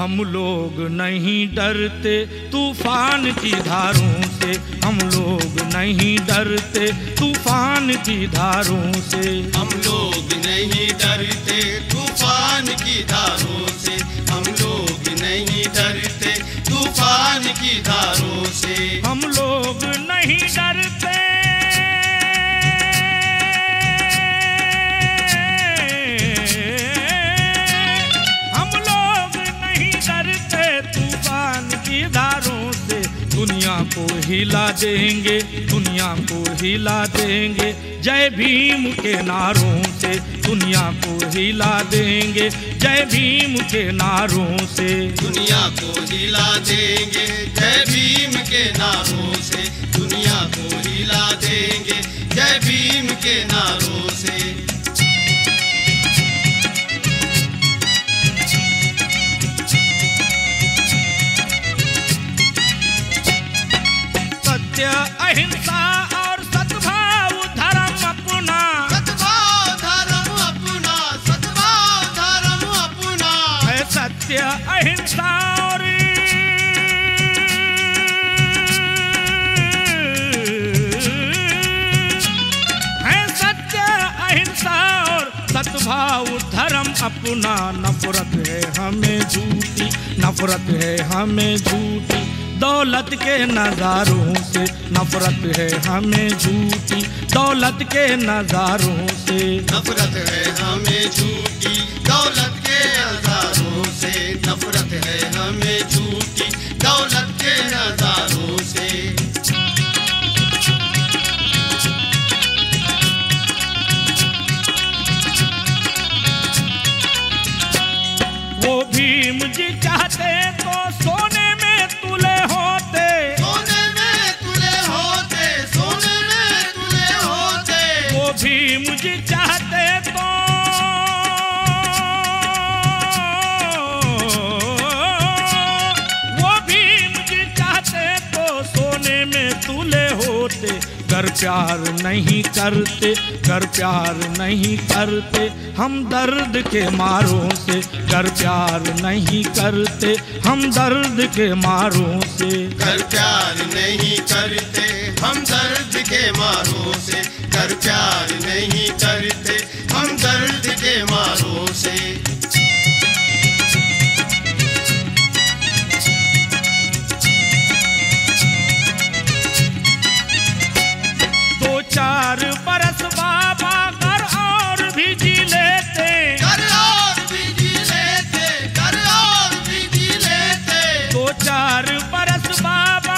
हम लोग नहीं डरते तूफान की धारों से, हम लोग नहीं डरते तूफान की धारों से, हम लोग नहीं डरते तूफान की धारों से, हम लोग नहीं डरते तूफान की धारों से, हम लोग नहीं डरते धारों से। दुनिया को हिला देंगे, दुनिया को हिला देंगे जय भीम के नारों से, दुनिया को हिला देंगे जय भीम के नारों से, दुनिया को हिला देंगे जय भीम के नारों से, दुनिया को हिला देंगे जय भीम के नारों से। अहिंसा और सद्भाव धर्म अपना, सद्भाव धर्म अपना, सद्भाव धर्म अपना है सत्य अहिंसा और है सत्य अहिंसा और सद्भाव धर्म अपना। नफरत है हमें झूठी, नफरत है हमें झूठी दौलत के नज़ारों से, नफरत है हमें झूठी दौलत के नज़ारों से, नफरत है हमें झूठी दौलत के नज़ारों से, नफरत है हमें झूठी दौलत के नज़ारों से। वो भीम जी चाहते तो सोने में तुले होते, सोने में तुले होते, सोने में तुले होते। वो भीम जी चाहते तो वो भीम जी चाहते तो सोने में तुले होते। कर प्यार नहीं करते, कर प्यार नहीं करते हम दर्द के मारों से, कर प्यार नहीं करते हम दर्द के मारों से, कर प्यार नहीं करते हम दर्द के मारों से, कर प्यार नहीं करते हम दर्द के मारों से। दो चार बरस बाबा कर और भी जी लेते, कर और भी जी लेते, कर और भी जी लेते। दो चार बरस बाबा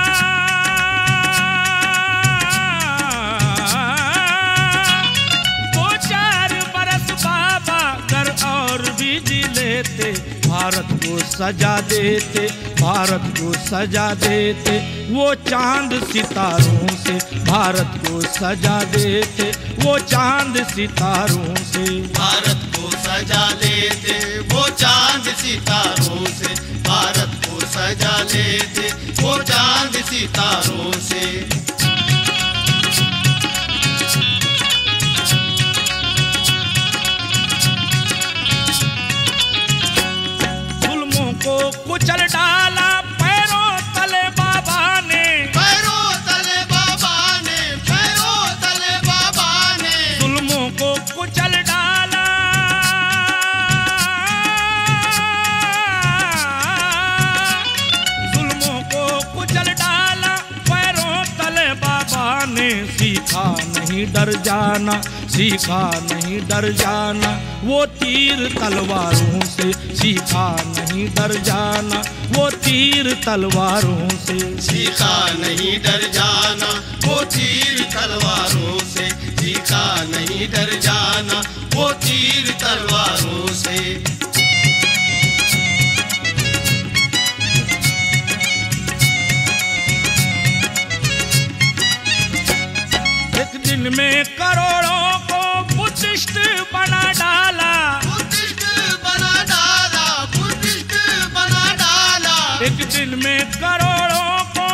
दो चार बरस बाबा कर और भी जी लेते। भारत को सजा देते, भारत को सजा देते वो चांद सितारों से, भारत को सजा देते वो चांद सितारों से, भारत को सजा लेते वो चांद सितारों से, भारत को सजा लेते वो चांद सितारों से। जुल्मों को कुचल डाला पैरों तले बाबा ने, पैरों तले बाबा ने, पैरों तले बाबा ने। जुल्मों को कुचल डाला, जुल्मों को कुचल डाला पैरों तले बाबा ने। सीखा नहीं डर जाना, सीखा नहीं डर जाना वो तीर तलवारों से, सीखा नहीं डर जाना वो तीर तलवारों से, सीखा नहीं डर जाना वो तीर तलवारों से, सीखा नहीं डर जाना वो तीर तलवारों से। एक दिन में करोड़ों को बुद्धिस्ट बना डाला, बुद्धिस्ट बना डाला, बुद्धिस्ट बना डाला। एक दिन में करोड़ों को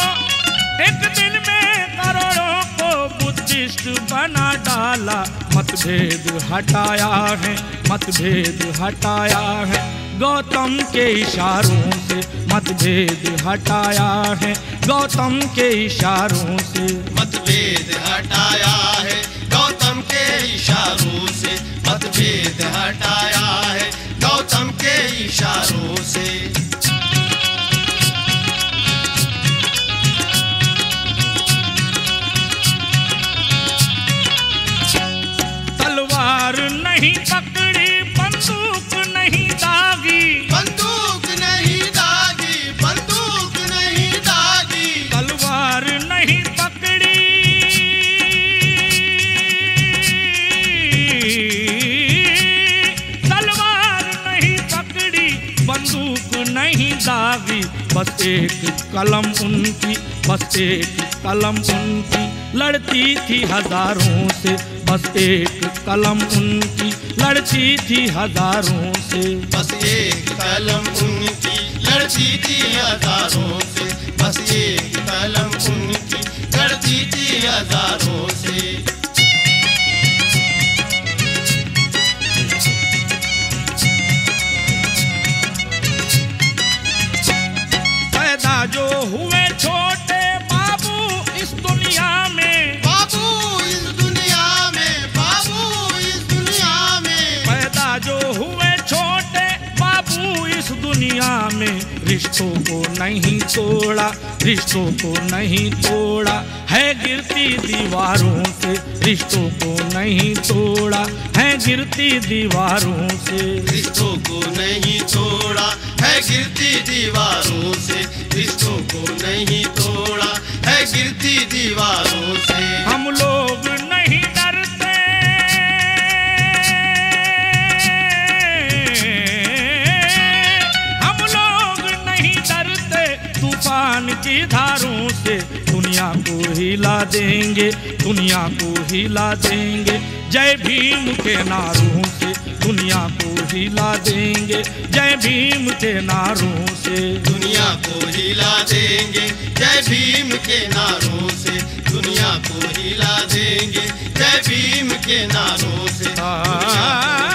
एक दिन में करोड़ों को बुद्धिस्ट बना डाला। मत मतभेद हटाया है, मतभेद हटाया है गौतम के इशारों से, मतभेद हटाया है गौतम के इशारों से। मतभेद हटाया है गौतम के इशारों से, मतभेद हटाया है गौतम के इशारों से। तलवार नहीं पकड़ी, बंदूक नहीं दागी, बंदूक नहीं दागी, बंदूक नहीं दागी। तलवार नहीं पकड़ी, तलवार नहीं पकड़ी, बंदूक नहीं दागी। बस एक कलम उनकी, बस एक कलम उनकी लड़ती थी हजारों से, बस एक कलम उनकी लड़ती थी हजारों से। बस एक कलम उनकी लड़ती थी हजारों से, बस एक कलम उनकी लड़ती थी हजारों से। पैदा जो हुए छोटे बाबू इस दुनिया में, बाबू इस दुनिया में, बाबू इस दुनिया में। पैदा जो हुए छोटे बाबू इस दुनिया में, रिश्तों को नहीं तोड़ा, रिश्तों को नहीं तोड़ा है गिरती दीवारों से, रिश्तों को नहीं तोड़ा है गिरती दीवारों से। रिश्तों को नहीं तोड़ा है गिरती दीवारों से, रिश्तों को नहीं तोड़ा है गिरती दीवारों से। हम लोग नहीं डरते, हम लोग नहीं डरते तूफान की धारों से। दुनिया को हिला देंगे, दुनिया को हिला देंगे जय भीम के नारों से, दुनिया को हिला देंगे जय भीम के नारों से। दुनिया को हिला देंगे जय भीम के नारों से, दुनिया को हिला देंगे जय भीम के नारों से।